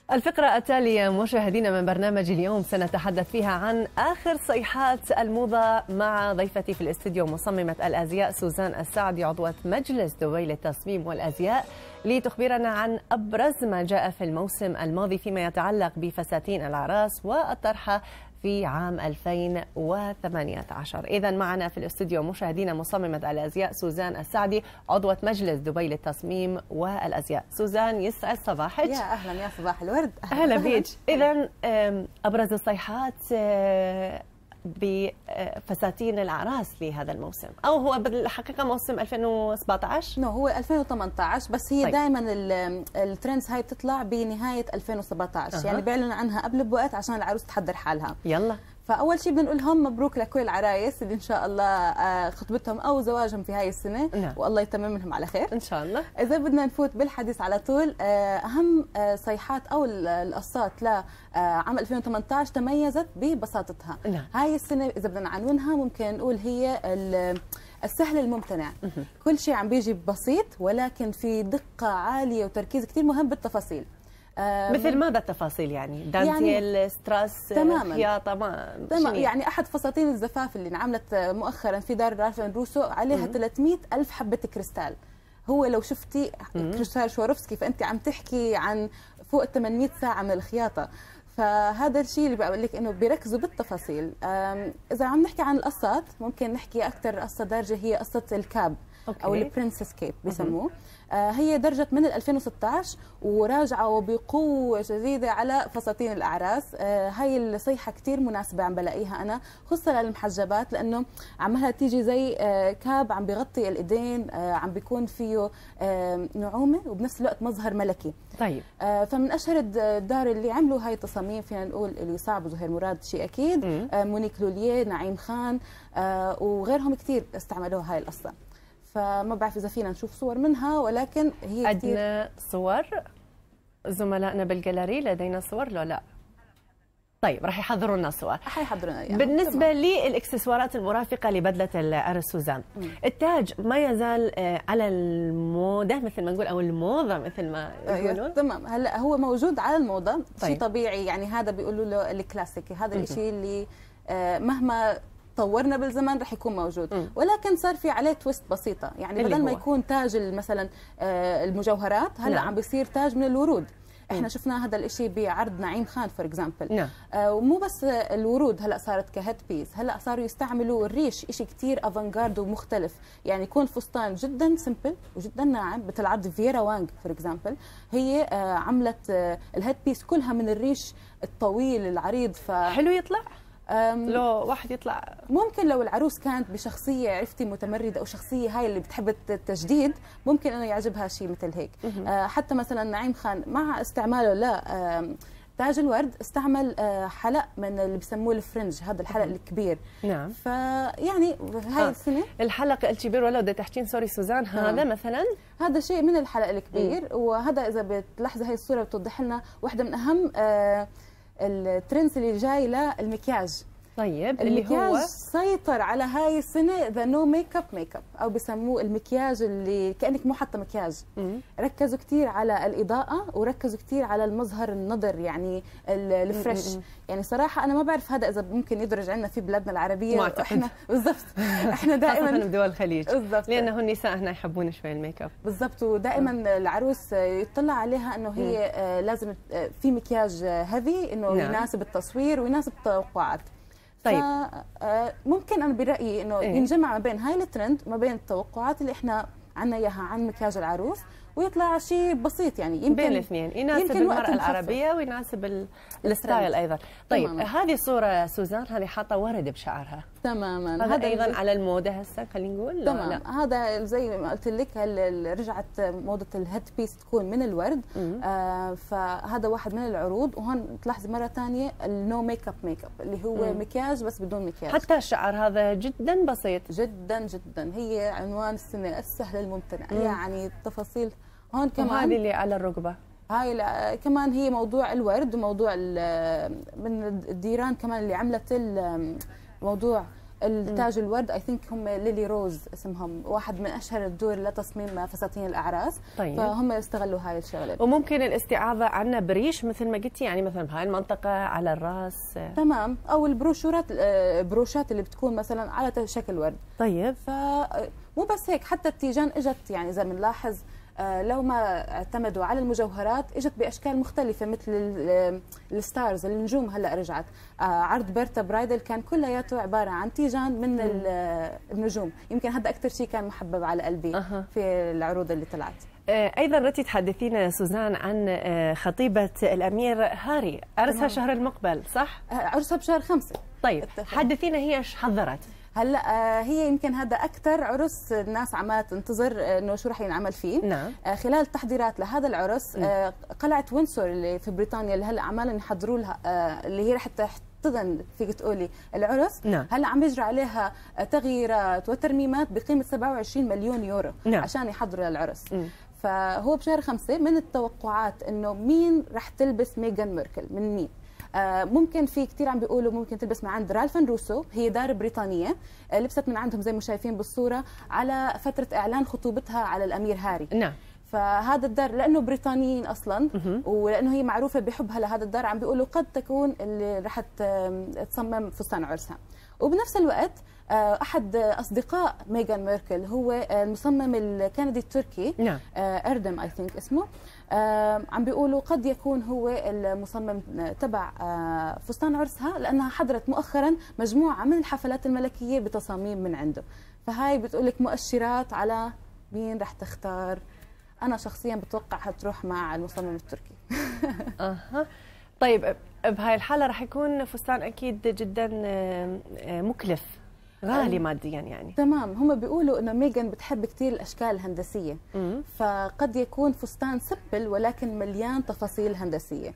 الفقرة التالية مشاهدينا من برنامج اليوم سنتحدث فيها عن آخر صيحات الموضة مع ضيفتي في الاستديو مصممة الأزياء سوزان السعدي عضوة مجلس دبي للتصميم والأزياء لتخبرنا عن أبرز ما جاء في الموسم الماضي فيما يتعلق بفساتين الأعراس والطرحة في عام 2018. إذا معنا في الاستوديو مشاهدينا مصممة الأزياء سوزان السعدي عضوة مجلس دبي للتصميم والأزياء. سوزان يسعد صباحك. يا أهلا، يا صباح الورد. أهلا بيك. إذا أبرز الصيحات بفساتين الأعراس لهذا الموسم، أو هو بالحقيقة موسم 2017؟ هو 2018 بس هي طيب. دائما الترندز هاي بتطلع بنهاية 2017 يعني بيعلن عنها قبل بوقت عشان العروس تحضر حالها. يلا. فأول شيء بدنا نقول لهم مبروك لكل العرايس اللي إن شاء الله خطبتهم أو زواجهم في هاي السنة. نعم. والله يتمم لهم على خير إن شاء الله. إذا بدنا نفوت بالحديث على طول، أهم صيحات أو القصات لعام 2018 تميزت ببساطتها. نعم. هاي السنة إذا بدنا نعنونها ممكن نقول هي السهل الممتنع. كل شيء عم بيجي بسيط ولكن في دقة عالية وتركيز كثير مهم بالتفاصيل. مثل ماذا التفاصيل يعني؟ دانتيل، ستراس، خياطة، تمام. يعني أحد فساتين الزفاف اللي انعملت مؤخرا في دار رالف اند روسو عليها 300,000 حبة كريستال. هو لو شفتي كريستال شواروفسكي فأنت عم تحكي عن فوق 800 ساعة من الخياطة. فهذا الشيء اللي بقول لك انه بيركزوا بالتفاصيل. اذا عم نحكي عن القصات ممكن نحكي اكثر قصه دارجه هي قصه الكاب. أوكي. او البرنسس كيب بسموه. هي درجت من 2016 وراجعه وبقوه شديده على فساتين الاعراس. هاي الصيحه كثير مناسبه عم بلاقيها انا خصوصا للمحجبات لانه عمالها تيجي زي كاب عم بيغطي الايدين، عم بيكون فيه نعومه وبنفس الوقت مظهر ملكي. طيب. فمن اشهر الدار اللي عملوا هاي التصاميم فينا نقول اللي صعب وزهير مراد شيء اكيد، مونيك لوليه، نعيم خان، وغيرهم كثير استعملوا هاي القصه. فما بعرف اذا فينا نشوف صور منها ولكن هي عندنا صور زملائنا بالجاليري، لدينا صور لو لا؟ طيب راح يحضروا لنا صور. حيحضروا لنا. بالنسبه للاكسسوارات المرافقه لبدله العرس سوزان، التاج ما يزال على الموضه مثل ما نقول او الموضه مثل ما يقولون. تمام. هلا هو موجود على الموضه. طيب. شيء طبيعي يعني، هذا بيقولوا له الكلاسيكي، هذا الشيء اللي مهما طورنا بالزمن رح يكون موجود. ولكن صار في عليه تويست بسيطه، يعني بدل ما يكون تاج مثلا المجوهرات هلا عم بيصير تاج من الورود. احنا شفنا هذا الشيء بعرض نعيم خان فور اكزامبل. ومو بس الورود، هلا صارت كهيد بيس، هلا صاروا يستعملوا الريش، شيء كثير افانجارد ومختلف، يعني يكون فستان جدا سمبل وجدا ناعم. مثل عرض فييرا وانغ فور اكزامبل، هي عملت الهيد بيس كلها من الريش الطويل العريض. حلو يطلع؟ لو واحد يطلع ممكن لو العروس كانت بشخصيه عرفتي متمرده او شخصيه هاي اللي بتحب التجديد ممكن انه يعجبها شيء مثل هيك. حتى مثلا نعيم خان مع استعماله لا تاج الورد استعمل حلق من اللي بسموه الفرنج، هذا الحلق الكبير. نعم. فيعني هاي السنه الحلق الكبير، ولا بدي تحكين سوري سوزان، هذا مثلا هذا شيء من الحلق الكبير. وهذا اذا بتلاحظي هاي الصوره بتوضح لنا واحده من اهم الترندز اللي جاي للمكياج. طيب. المكياج اللي هو سيطر على هاي السنه ذا نو ميك اب ميك اب، او بسموه المكياج اللي كانك مو حاطه مكياج. ركزوا كثير على الاضاءه وركزوا كثير على المظهر النظر، يعني الفريش. يعني صراحه انا ما بعرف هذا اذا ممكن يدرج عندنا في بلادنا العربيه. احنا بالضبط احنا دائما خاصة بدول الخليج بالضبط، لانه النساء هنا يحبون شوي الميك اب. بالضبط. ودائما العروس يطلع عليها انه هي لازم في مكياج هيفي انه يناسب التصوير ويناسب التوقعات. طيب. ممكن انا برايي انه ينجمع ما بين هاي الترند وما بين التوقعات اللي احنا عندنا اياها عن مكياج العروس، ويطلع شيء بسيط يعني يمكن بين الاثنين يناسب المرأة العربية ويناسب الستايل ايضا. طيب هذه صورة سوزان هذه حاطة ورد بشعرها تماما، هذا ايضا على الموضة هسه خلينا نقول. تمام. لا. هذا زي ما قلت لك رجعت موضة الهيد بيس تكون من الورد. فهذا واحد من العروض. وهون تلاحظي مرة ثانية النو ميك اب ميك اب اللي هو مكياج بس بدون مكياج. حتى الشعر هذا جدا بسيط جدا جدا. هي عنوان السنة السهل الممتنع. يعني التفاصيل هون كمان. وهذه اللي على الركبة هاي كمان هي موضوع الورد وموضوع من الديران كمان اللي عملت موضوع التاج الورد اي ثينك هم ليلي روز اسمهم، واحد من اشهر الدور لتصميم فساتين الاعراس. طيب. فهم استغلوا هاي الشغله. وممكن الاستعاضه عنا بريش مثل ما قلتي، يعني مثلا بهاي المنطقه على الراس. تمام، او بروشات اللي بتكون مثلا على شكل ورد. طيب. فمو بس هيك، حتى التيجان اجت يعني زي ما بنلاحظ لو ما اعتمدوا على المجوهرات اجت باشكال مختلفه، مثل الستارز النجوم. هلا رجعت عرض بيرتا برايدل كان كلياته عباره عن تيجان من النجوم. يمكن هذا اكثر شيء كان محبب على قلبي في العروض اللي طلعت. ايضا ردتي تحدثينا سوزان عن خطيبه الامير هاري، عرسها شهر المقبل صح؟ عرسها بشهر 5. طيب حدثينا هي ايش حضرت؟ هلا هي يمكن هذا اكثر عرس الناس عماله تنتظر انه شو رح ينعمل فيه. نعم. خلال التحضيرات لهذا العرس قلعه وينسور اللي في بريطانيا اللي هلا عمالهم يحضروا لها اللي هي رح تحتضن فيك تقولي العرس. نعم. هلا عم يجرى عليها تغييرات وترميمات بقيمه 27 مليون يورو. نعم. عشان يحضروا للعرس. فهو بشهر 5. من التوقعات انه مين رح تلبس ميغان ميركل من مين؟ ممكن في كثير عم بيقولوا ممكن تلبس من عند رالف روسو، هي دار بريطانيه لبست من عندهم زي ما شايفين بالصوره على فتره اعلان خطوبتها على الامير هاري. نعم. فهذا الدار لانه بريطانيين اصلا ولانه هي معروفه بحبها لهذا الدار عم بيقولوا قد تكون اللي رح تصمم فستان عرسها. وبنفس الوقت احد اصدقاء ميغان ميركل هو المصمم الكندي التركي. نعم. اردم اي ثينك اسمه. عم بيقولوا قد يكون هو المصمم تبع فستان عرسها، لانها حضرت مؤخرا مجموعه من الحفلات الملكيه بتصاميم من عنده. فهاي بتقول لك مؤشرات على مين رح تختار. انا شخصيا بتوقع حتروح مع المصمم التركي. طيب بهاي الحاله رح يكون فستان اكيد جدا مكلف، غالي ماديا يعني. تمام. هم بيقولوا انه ميغان بتحب كثير الاشكال الهندسيه. فقد يكون فستان سبل ولكن مليان تفاصيل هندسيه.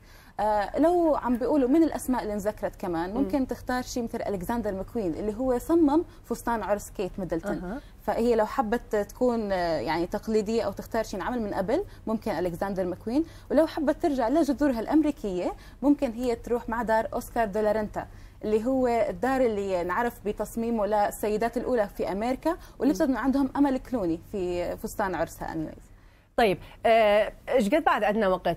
لو عم بيقولوا من الاسماء اللي انذكرت كمان ممكن تختار شيء مثل الكسندر ماكوين اللي هو صمم فستان عرس كيت ميدلتون. فهي لو حبت تكون يعني تقليديه او تختار شيء انعمل من قبل ممكن الكسندر ماكوين. ولو حبت ترجع لجذورها الامريكيه ممكن هي تروح مع دار اوسكار دي لا رينتا اللي هو الدار اللي نعرف بتصميمه للسيدات الاولى في امريكا، ولبست من عندهم امل كلوني في فستان عرسها. طيب ايش قد بعد عندنا وقت؟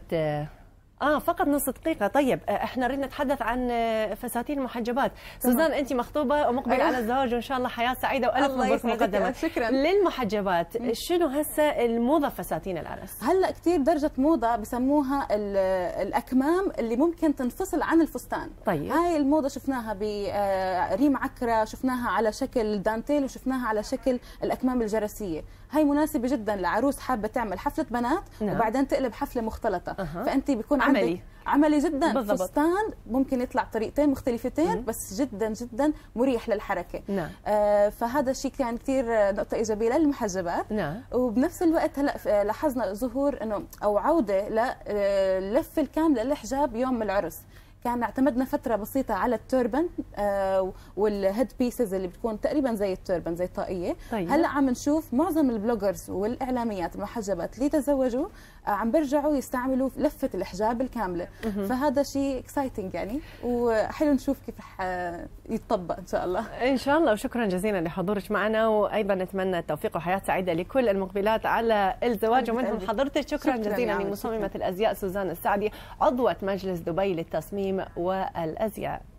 فقط نص دقيقة. طيب احنا نريد نتحدث عن فساتين المحجبات. سوزان انت مخطوبة ومقبلة على الزواج وان شاء الله حياة سعيدة والف مبروك مقدما. شكرا. للمحجبات شنو هسه الموضة فساتين العرس؟ هلا كثير درجة موضة بسموها الاكمام اللي ممكن تنفصل عن الفستان. طيب. هاي الموضة شفناها بريم عكرة، شفناها على شكل دانتيل، وشفناها على شكل الاكمام الجرسية. هاي مناسبة جدا لعروس حابة تعمل حفلة بنات. نعم. وبعدين تقلب حفلة مختلطة. فانت بيكون عملي جدا. بالضبط. فستان ممكن يطلع طريقتين مختلفتين بس جدا جدا مريح للحركه. نعم. فهذا الشيء كان كثير نقطه ايجابيه للمحجبات. نعم. وبنفس الوقت هلا لاحظنا ظهور انه او عوده للفه الكامله للحجاب يوم العرس. كان اعتمدنا فترة بسيطة على التوربن والهيد بيسز اللي بتكون تقريبا زي التوربن زي الطاقية. طيب. هلا عم نشوف معظم البلوجرز والاعلاميات المحجبات اللي تزوجوا عم بيرجعوا يستعملوا لفة الحجاب الكاملة. فهذا شيء اكسايتنج يعني، وحلو نشوف كيف رح يتطبق ان شاء الله. ان شاء الله. وشكرا جزيلا لحضورك معنا، وايضا نتمنى التوفيق وحياة سعيدة لكل المقبلات على الزواج ومنهم حضرتك. شكرا جزيلا لمصممة الازياء سوزان السعدي عضوة مجلس دبي للتصميم والازياء.